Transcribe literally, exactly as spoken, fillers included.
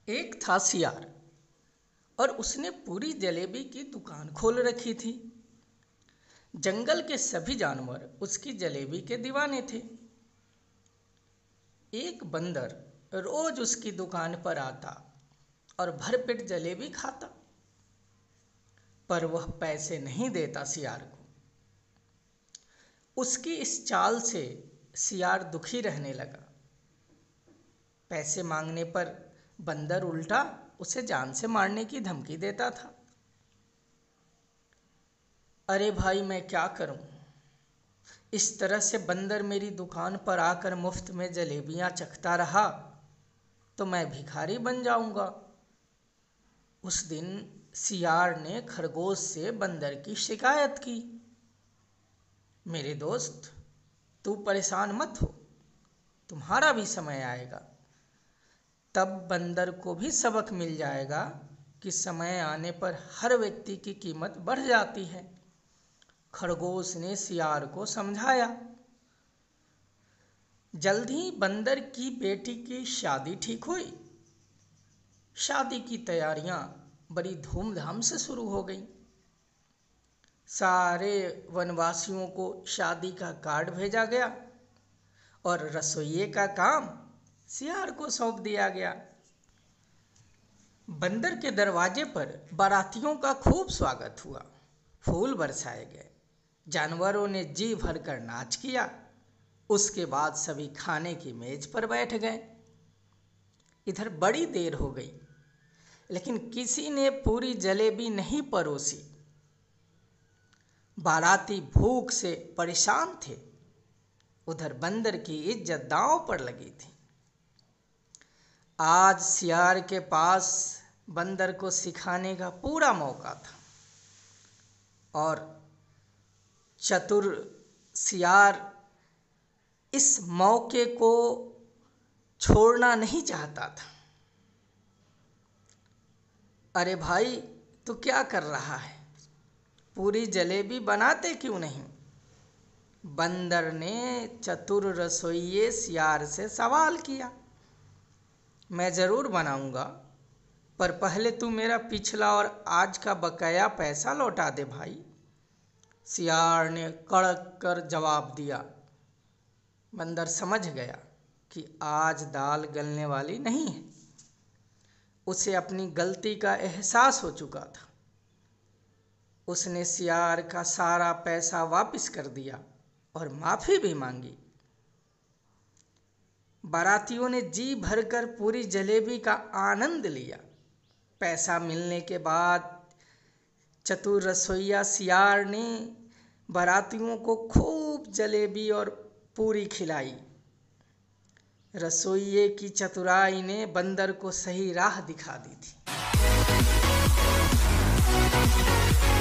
एक था सियार और उसने पूरी जलेबी की दुकान खोल रखी थी। जंगल के सभी जानवर उसकी जलेबी के दीवाने थे। एक बंदर रोज उसकी दुकान पर आता और भरपेट जलेबी खाता, पर वह पैसे नहीं देता सियार को। उसकी इस चाल से सियार दुखी रहने लगा। पैसे मांगने पर बंदर उल्टा उसे जान से मारने की धमकी देता था। अरे भाई, मैं क्या करूं? इस तरह से बंदर मेरी दुकान पर आकर मुफ्त में जलेबियां चखता रहा तो मैं भिखारी बन जाऊंगा। उस दिन सियार ने खरगोश से बंदर की शिकायत की। मेरे दोस्त, तू परेशान मत हो, तुम्हारा भी समय आएगा। तब बंदर को भी सबक मिल जाएगा कि समय आने पर हर व्यक्ति की कीमत बढ़ जाती है। खरगोश ने सियार को समझाया। जल्द ही बंदर की बेटी की शादी ठीक हुई। शादी की तैयारियां बड़ी धूमधाम से शुरू हो गईं। सारे वनवासियों को शादी का कार्ड भेजा गया और रसोइये का काम सियार को सौंप दिया गया। बंदर के दरवाजे पर बारातियों का खूब स्वागत हुआ। फूल बरसाए गए, जानवरों ने जी भरकर नाच किया। उसके बाद सभी खाने की मेज पर बैठ गए। इधर बड़ी देर हो गई, लेकिन किसी ने पूरी जलेबी नहीं परोसी। बाराती भूख से परेशान थे। उधर बंदर की इज्जत दांव पर लगी थी। आज सियार के पास बंदर को सिखाने का पूरा मौका था और चतुर सियार इस मौके को छोड़ना नहीं चाहता था। अरे भाई, तू क्या कर रहा है? पूरी जलेबी बनाते क्यों नहीं? बंदर ने चतुर रसोइये सियार से सवाल किया। मैं जरूर बनाऊंगा, पर पहले तू मेरा पिछला और आज का बकाया पैसा लौटा दे भाई, सियार ने कड़क कर जवाब दिया। बंदर समझ गया कि आज दाल गलने वाली नहीं है। उसे अपनी गलती का एहसास हो चुका था। उसने सियार का सारा पैसा वापस कर दिया और माफी भी मांगी। बारातियों ने जी भरकर पूरी जलेबी का आनंद लिया। पैसा मिलने के बाद चतुर रसोइया सियार ने बारातियों को खूब जलेबी और पूरी खिलाई। रसोइये की चतुराई ने बंदर को सही राह दिखा दी थी।